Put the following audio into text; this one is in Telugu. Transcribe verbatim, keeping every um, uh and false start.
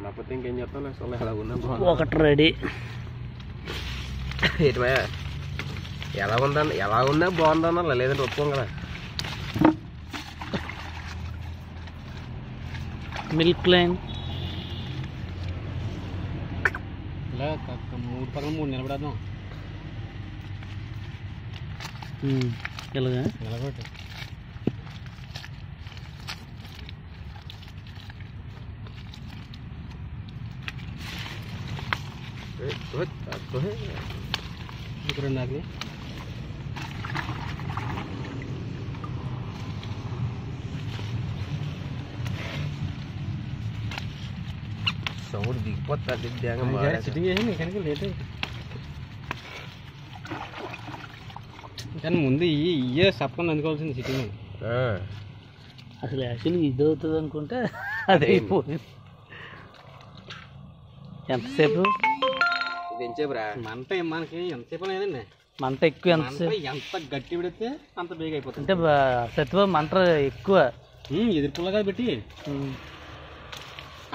రాకపోతే ఇంకేం చెప్తాను అసలు ఎలా ఉన్నా ఒకటి రెడీ ఏటిమయ్యా ఎలా ఉందన్న ఎలా ఉన్నా బాగుందన్న లేదంటే ఒప్పుకోం కదా మిల్క్ లైన్ ఇలా మూడు పక్కన మూడు నిలబడదాం ఇలాగా నిలబెట్టు ఇక్కడ నాకు సౌండ్ దిగిపోతా సిట్టింగ్ చేసి నీకనికి లేట్ కానీ ముందు ఇవి ఇవే సప్పని అందుకోవాల్సింది సిట్టింగ్ అసలు యాక్చువల్లీ ఇది అవుతుంది అనుకుంటే అది అయిపోయింది ఎంతసేపు ఎంతసేపురా మంట మనకి ఎంతసేపు లేదండి మంట ఎక్కువ ఎంతసేపు ఎంత గట్టి పెడితే అంత బేగ అయిపోతుంది అంటే సత్యబాబు మంట ఎక్కువ ఎదురు పుల్లగా పెట్టి